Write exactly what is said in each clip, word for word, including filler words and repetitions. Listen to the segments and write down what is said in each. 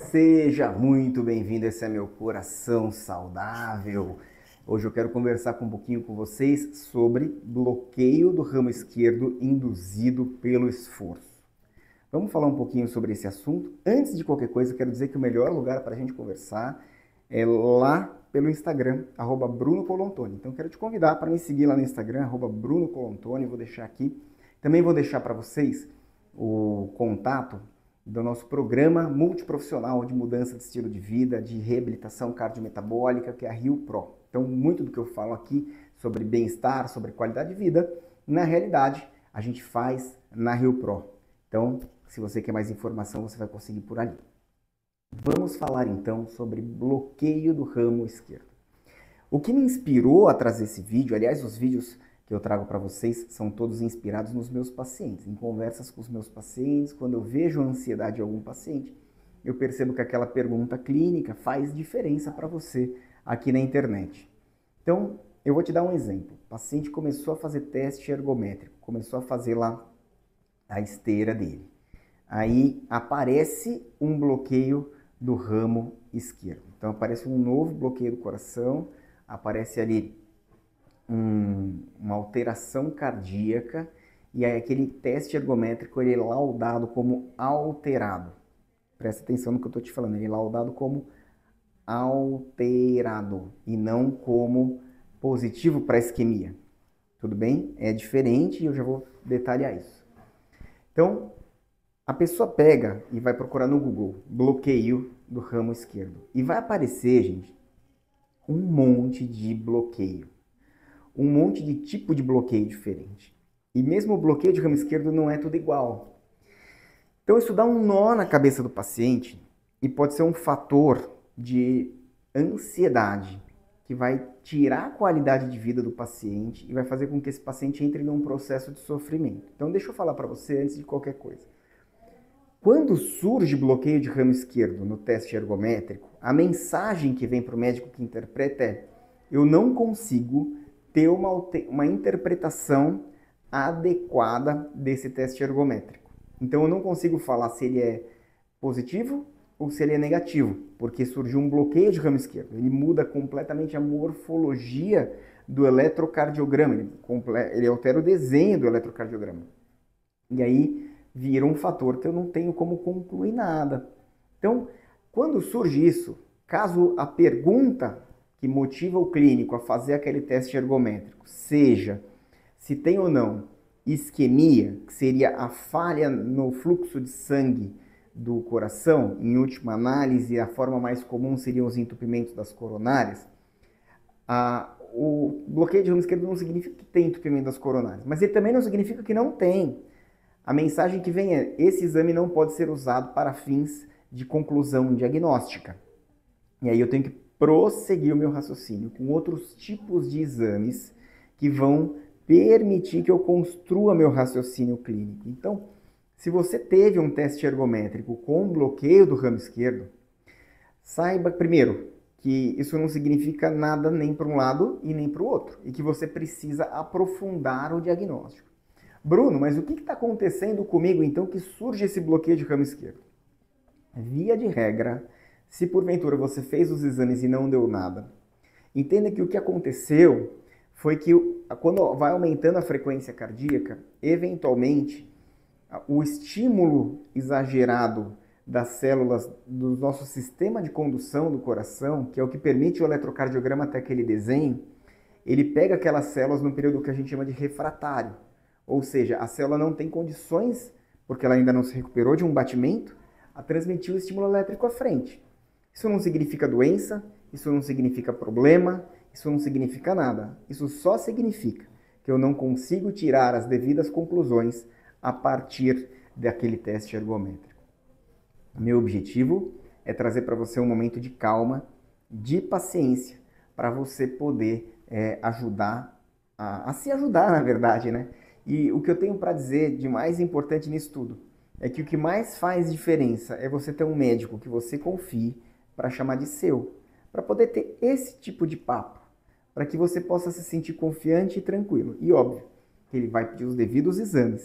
Seja muito bem-vindo, esse é meu Coração Saudável. Hoje eu quero conversar com um pouquinho com vocês sobre bloqueio do ramo esquerdo induzido pelo esforço. Vamos falar um pouquinho sobre esse assunto. Antes de qualquer coisa, eu quero dizer que o melhor lugar para a gente conversar é lá pelo Instagram, arroba Bruno Colontoni. Então, quero te convidar para me seguir lá no Instagram, arroba Bruno Colontoni. Vou deixar aqui. Também vou deixar para vocês o contato do nosso programa multiprofissional de mudança de estilo de vida, de reabilitação cardiometabólica, que é a RioPro. Então, muito do que eu falo aqui sobre bem-estar, sobre qualidade de vida, na realidade, a gente faz na RioPro. Então, se você quer mais informação, você vai conseguir por ali. Vamos falar então sobre bloqueio do ramo esquerdo. O que me inspirou a trazer esse vídeo, aliás, os vídeos que eu trago para vocês são todos inspirados nos meus pacientes, em conversas com os meus pacientes. Quando eu vejo a ansiedade de algum paciente, eu percebo que aquela pergunta clínica faz diferença para você aqui na internet. Então, eu vou te dar um exemplo. O paciente começou a fazer teste ergométrico, começou a fazer lá a esteira dele. Aí aparece um bloqueio do ramo esquerdo. Então aparece um novo bloqueio do coração, aparece ali um, uma alteração cardíaca, e aí aquele teste ergométrico ele é laudado como alterado. Presta atenção no que eu estou te falando, ele é laudado como alterado e não como positivo para isquemia. Tudo bem? É diferente e eu já vou detalhar isso. Então, a pessoa pega e vai procurar no Google bloqueio do ramo esquerdo. E vai aparecer, gente, um monte de bloqueio. Um monte de tipo de bloqueio diferente. E mesmo o bloqueio de ramo esquerdo não é tudo igual. Então isso dá um nó na cabeça do paciente e pode ser um fator de ansiedade que vai tirar a qualidade de vida do paciente e vai fazer com que esse paciente entre num processo de sofrimento. Então deixa eu falar para você antes de qualquer coisa. Quando surge bloqueio de ramo esquerdo no teste ergométrico, a mensagem que vem para o médico que interpreta é: eu não consigo ter uma, uma interpretação adequada desse teste ergométrico. Então eu não consigo falar se ele é positivo ou se ele é negativo, porque surgiu um bloqueio de ramo esquerdo. Ele muda completamente a morfologia do eletrocardiograma, ele, ele altera o desenho do eletrocardiograma. E aí vira um fator que eu não tenho como concluir nada. Então, quando surge isso, caso a pergunta que motiva o clínico a fazer aquele teste ergométrico seja se tem ou não isquemia, que seria a falha no fluxo de sangue do coração, em última análise, a forma mais comum seriam os entupimentos das coronárias, a, o bloqueio de ramo esquerdo não significa que tem entupimento das coronárias, mas ele também não significa que não tem. A mensagem que vem é: esse exame não pode ser usado para fins de conclusão diagnóstica. E aí eu tenho que prosseguir o meu raciocínio com outros tipos de exames que vão permitir que eu construa meu raciocínio clínico. Então, se você teve um teste ergométrico com bloqueio do ramo esquerdo, saiba primeiro que isso não significa nada nem para um lado e nem para o outro, e que você precisa aprofundar o diagnóstico. Bruno, mas o que está acontecendo comigo então que surge esse bloqueio de ramo esquerdo? Via de regra, se porventura você fez os exames e não deu nada, entenda que o que aconteceu foi que quando vai aumentando a frequência cardíaca, eventualmente o estímulo exagerado das células do nosso sistema de condução do coração, que é o que permite o eletrocardiograma ter aquele desenho, ele pega aquelas células num período que a gente chama de refratário. Ou seja, a célula não tem condições, porque ela ainda não se recuperou de um batimento, a transmitir o estímulo elétrico à frente. Isso não significa doença, isso não significa problema, isso não significa nada. Isso só significa que eu não consigo tirar as devidas conclusões a partir daquele teste ergométrico. Meu objetivo é trazer para você um momento de calma, de paciência, para você poder é, ajudar, a, a se ajudar, na verdade, né? E o que eu tenho para dizer de mais importante nisso tudo é que o que mais faz diferença é você ter um médico que você confie para chamar de seu, para poder ter esse tipo de papo, para que você possa se sentir confiante e tranquilo. E óbvio que ele vai pedir os devidos exames,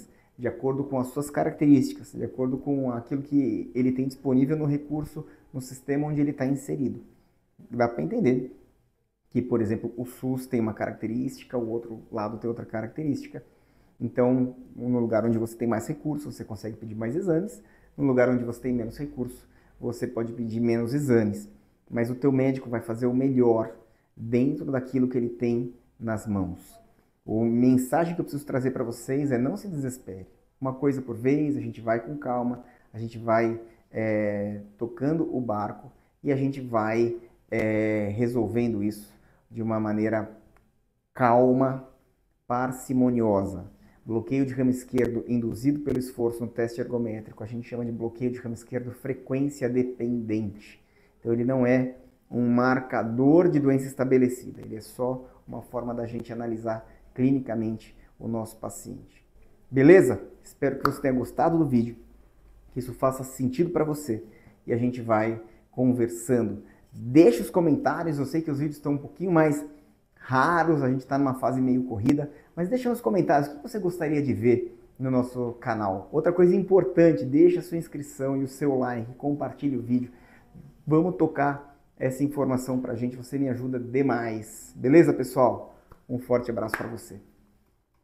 de acordo com as suas características, de acordo com aquilo que ele tem disponível no recurso, no sistema onde ele está inserido. Dá para entender que, por exemplo, o SUS tem uma característica, o outro lado tem outra característica. Então, no lugar onde você tem mais recursos, você consegue pedir mais exames. No lugar onde você tem menos recursos, você pode pedir menos exames. Mas o teu médico vai fazer o melhor dentro daquilo que ele tem nas mãos. A mensagem que eu preciso trazer para vocês é: não se desespere. Uma coisa por vez, a gente vai com calma, a gente vai é, tocando o barco e a gente vai é, resolvendo isso de uma maneira calma, parcimoniosa. Bloqueio de ramo esquerdo induzido pelo esforço no teste ergométrico, a gente chama de bloqueio de ramo esquerdo frequência dependente. Então ele não é um marcador de doença estabelecida, ele é só uma forma da gente analisar clinicamente o nosso paciente. Beleza? Espero que você tenha gostado do vídeo, que isso faça sentido para você e a gente vai conversando. Deixe os comentários, eu sei que os vídeos estão um pouquinho mais raros, a gente está numa fase meio corrida, mas deixa nos comentários o que você gostaria de ver no nosso canal. Outra coisa importante, deixa a sua inscrição e o seu like, compartilhe o vídeo. Vamos tocar essa informação pra gente, você me ajuda demais. Beleza, pessoal? Um forte abraço para você.